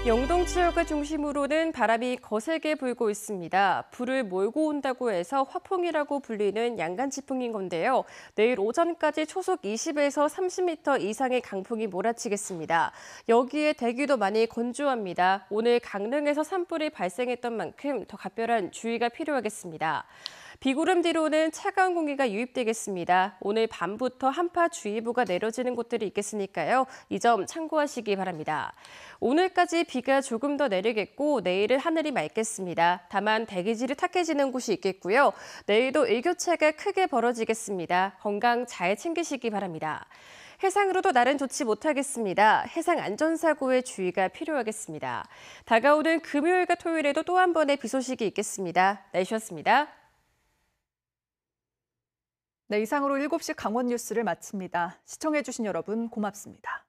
영동 지역을 중심으로는 바람이 거세게 불고 있습니다. 불을 몰고 온다고 해서 화풍이라고 불리는 양간지풍인 건데요. 내일 오전까지 초속 20에서 30m 이상의 강풍이 몰아치겠습니다. 여기에 대기도 많이 건조합니다. 오늘 강릉에서 산불이 발생했던 만큼 더 각별한 주의가 필요하겠습니다. 비구름 뒤로는 차가운 공기가 유입되겠습니다. 오늘 밤부터 한파주의보가 내려지는 곳들이 있겠으니까요. 이 점 참고하시기 바랍니다. 오늘까지 비가 조금 더 내리겠고 내일은 하늘이 맑겠습니다. 다만 대기질이 탁해지는 곳이 있겠고요. 내일도 일교차가 크게 벌어지겠습니다. 건강 잘 챙기시기 바랍니다. 해상으로도 날은 좋지 못하겠습니다. 해상 안전사고에 주의가 필요하겠습니다. 다가오는 금요일과 토요일에도 또 한 번의 비 소식이 있겠습니다. 날씨였습니다. 네, 이상으로 7시 강원 뉴스를 마칩니다. 시청해주신 여러분 고맙습니다.